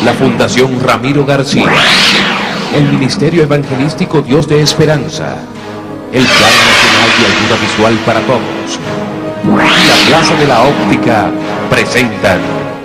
La Fundación Ramiro García, el Ministerio Evangelístico Dios de Esperanza, el Plan Nacional de Ayuda Visual para Todos y la Plaza de la Óptica presentan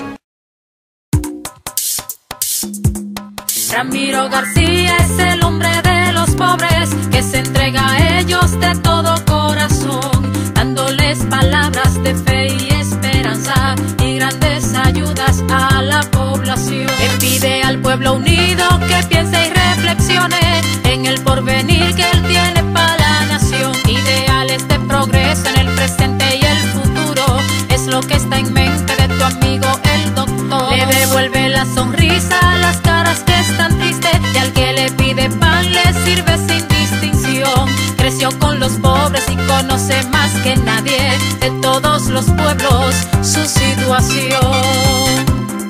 Ramiro García es el hombre de los pobres que se entrega a ellos de todo corazón, dándoles palabras de fe y esperanza y grandes ayudas a la población. Él pide al pueblo unido que piense y reflexione en el porvenir que él tiene para la nación. Ideales de progreso en el presente y el futuro es lo que está en mente de tu amigo el doctor. Le devuelve la sonrisa a las caras que están tristes y al que le pide pan le sirve sin distinción. Creció con los pobres y conoce más que nadie de todos los pueblos su situación.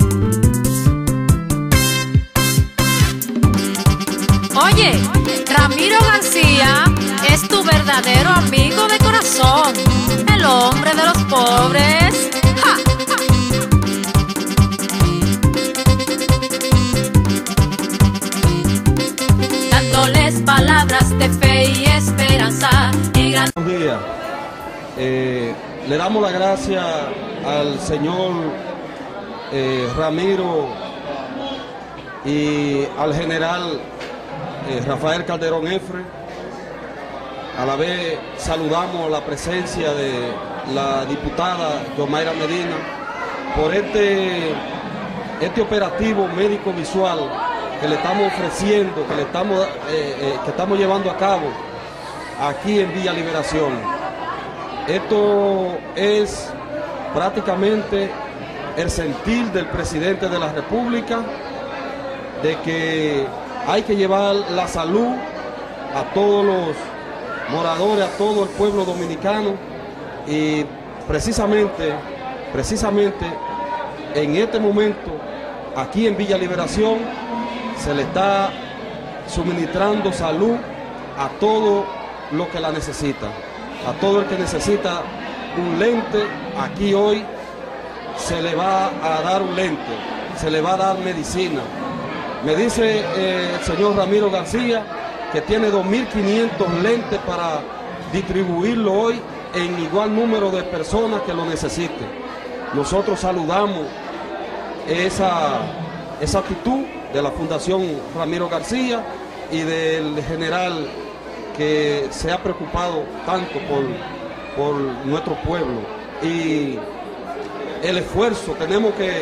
Oye, Ramiro García es tu verdadero amigo de corazón, el hombre de los pobres. ¡Ja! Dándoles palabras de fe y esperanza y gran... Buenos días. Le damos la gracia al señor Ramiro y al general Rafael Calderón Efre. A la vez saludamos la presencia de la diputada Yomaira Medina por este operativo médico visual que le estamos ofreciendo, que estamos llevando a cabo aquí en Villa Liberación. Esto es prácticamente el sentir del presidente de la República de que hay que llevar la salud a todos los moradores, a todo el pueblo dominicano, y precisamente en este momento aquí en Villa Liberación se le está suministrando salud a todo lo que la necesita, a todo el que necesita un lente. Aquí hoy se le va a dar un lente, se le va a dar medicina. Me dice el señor Ramiro García que tiene 2.500 lentes para distribuirlo hoy en igual número de personas que lo necesiten. Nosotros saludamos esa actitud de la Fundación Ramiro García y del general que se ha preocupado tanto por nuestro pueblo. Y el esfuerzo, tenemos que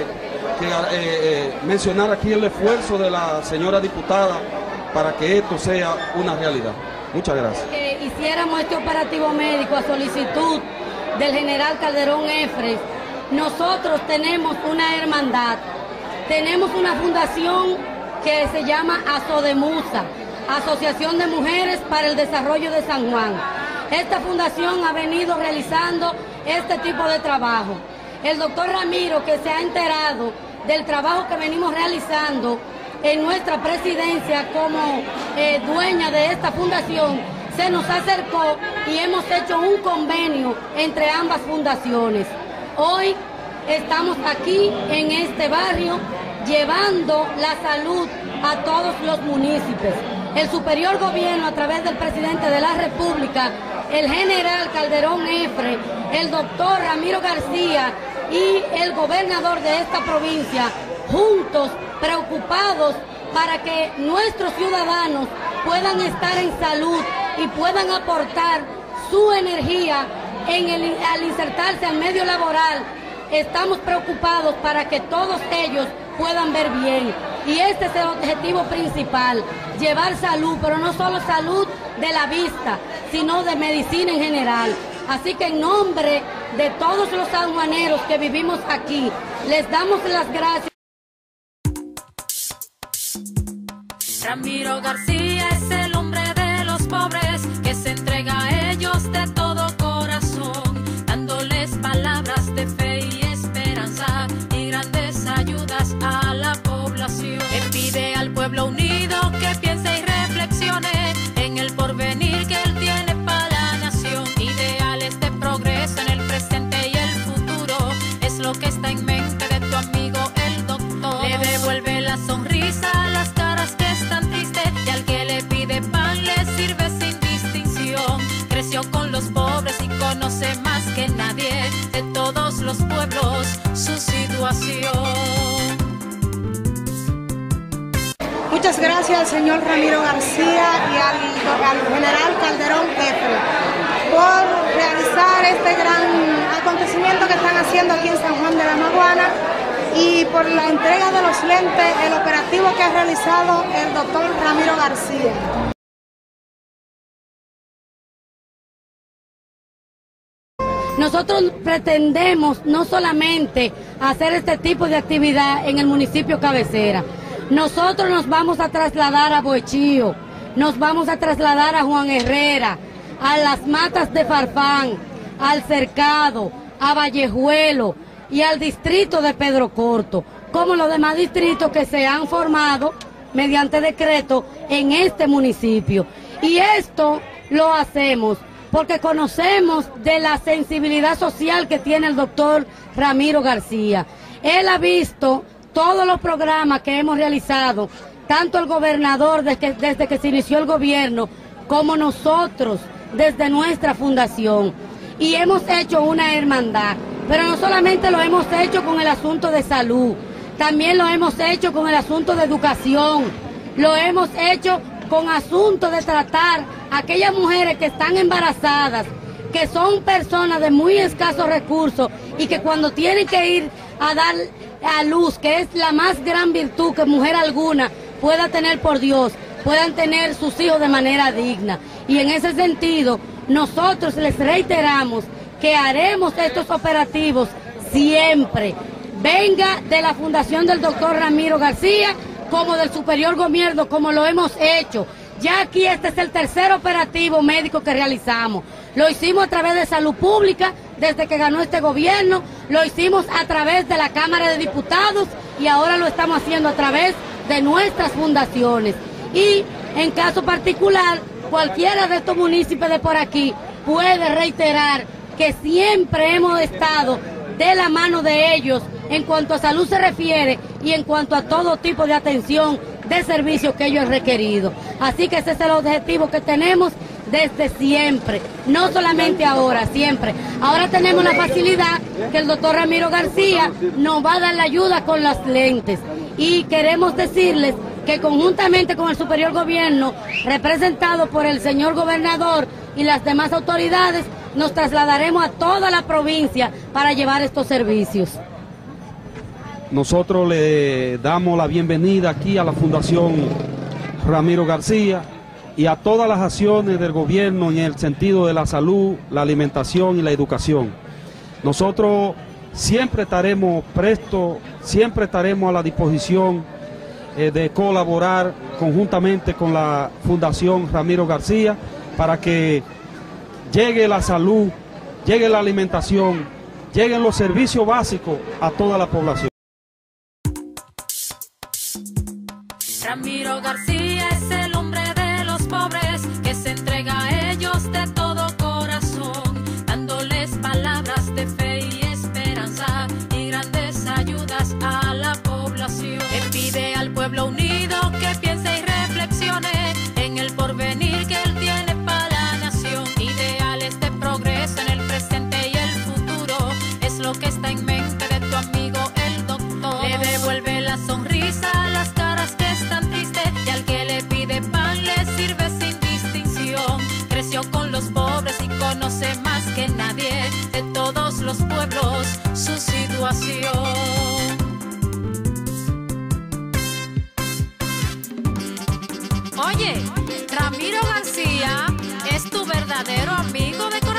mencionar aquí el esfuerzo de la señora diputada para que esto sea una realidad. Muchas gracias. Que hiciéramos este operativo médico a solicitud del general Calderón Efre. Nosotros tenemos una hermandad, tenemos una fundación que se llama ASODEMUSA, Asociación de Mujeres para el Desarrollo de San Juan. Esta fundación ha venido realizando este tipo de trabajo. El doctor Ramiro, que se ha enterado del trabajo que venimos realizando en nuestra presidencia como dueña de esta fundación, se nos acercó y hemos hecho un convenio entre ambas fundaciones. Hoy estamos aquí en este barrio llevando la salud a todos los municipios. El superior gobierno, a través del presidente de la República, el general Calderón Efre, el doctor Ramiro García y el gobernador de esta provincia, juntos, preocupados para que nuestros ciudadanos puedan estar en salud y puedan aportar su energía al insertarse al medio laboral. Estamos preocupados para que todos ellos puedan ver bien. Y este es el objetivo principal, llevar salud, pero no solo salud de la vista, sino de medicina en general. Así que en nombre de todos los sanjuaneros que vivimos aquí, les damos las gracias. Ramiro García es el hombre de los pobres que se entrega a ellos de todo corazón, dándoles palabras de fe y esperanza y grandes ayudas a la población. Él pide al pueblo unido que piense y reflexione en el porvenir que él tiene para la nación. Ideales de progreso en el presente y el futuro es lo que está en mente de tu amigo el doctor. Le devuelve la situación. Muchas gracias al señor Ramiro García y al general Calderón Efres por realizar este gran acontecimiento que están haciendo aquí en San Juan de la Maguana y por la entrega de los lentes, el operativo que ha realizado el doctor Ramiro García. Nosotros pretendemos no solamente hacer este tipo de actividad en el municipio cabecera. Nosotros nos vamos a trasladar a Boechío, nos vamos a trasladar a Juan Herrera, a las Matas de Farfán, al Cercado, a Vallejuelo y al distrito de Pedro Corto, como los demás distritos que se han formado mediante decreto en este municipio. Y esto lo hacemos porque conocemos de la sensibilidad social que tiene el doctor Ramiro García. Él ha visto todos los programas que hemos realizado, tanto el gobernador desde que se inició el gobierno, como nosotros desde nuestra fundación. Y hemos hecho una hermandad, pero no solamente lo hemos hecho con el asunto de salud, también lo hemos hecho con el asunto de educación, lo hemos hecho con asuntos de tratar a aquellas mujeres que están embarazadas, que son personas de muy escasos recursos y que cuando tienen que ir a dar a luz, que es la más gran virtud que mujer alguna pueda tener por Dios, puedan tener sus hijos de manera digna. Y en ese sentido, nosotros les reiteramos que haremos estos operativos siempre, venga de la fundación del doctor Ramiro García, como del superior gobierno, como lo hemos hecho. Ya aquí este es el tercer operativo médico que realizamos. Lo hicimos a través de salud pública desde que ganó este gobierno, lo hicimos a través de la Cámara de Diputados y ahora lo estamos haciendo a través de nuestras fundaciones. Y en caso particular, cualquiera de estos municipios de por aquí puede reiterar que siempre hemos estado de la mano de ellos en cuanto a salud se refiere y en cuanto a todo tipo de atención de servicios que ellos han requerido. Así que ese es el objetivo que tenemos desde siempre, no solamente ahora, siempre. Ahora tenemos la facilidad que el doctor Ramiro García nos va a dar la ayuda con las lentes y queremos decirles que conjuntamente con el superior gobierno, representado por el señor gobernador y las demás autoridades, nos trasladaremos a toda la provincia para llevar estos servicios. Nosotros le damos la bienvenida aquí a la Fundación Ramiro García y a todas las acciones del gobierno en el sentido de la salud, la alimentación y la educación. Nosotros siempre estaremos prestos, siempre estaremos a la disposición de colaborar conjuntamente con la Fundación Ramiro García para que llegue la salud, llegue la alimentación, lleguen los servicios básicos a toda la población. Ramiro García es el hombre de los pobres que se entrega a ellos de todo corazón, dándoles palabras de fe y esperanza y grandes ayudas a la población. Él pide al pueblo unido que piense y reflexione en el porvenir que él tiene para la nación. Ideales de progreso en el presente y el futuro es lo que está en mente de tu amigo el doctor. Le devuelve la sonrisa a las caras que están tristes y al que le pide pan le sirve sin distinción. Creció con los pobres y conoce más que nadie de todos los pueblos su situación. Oye, Ramiro García es tu verdadero amigo de corazón.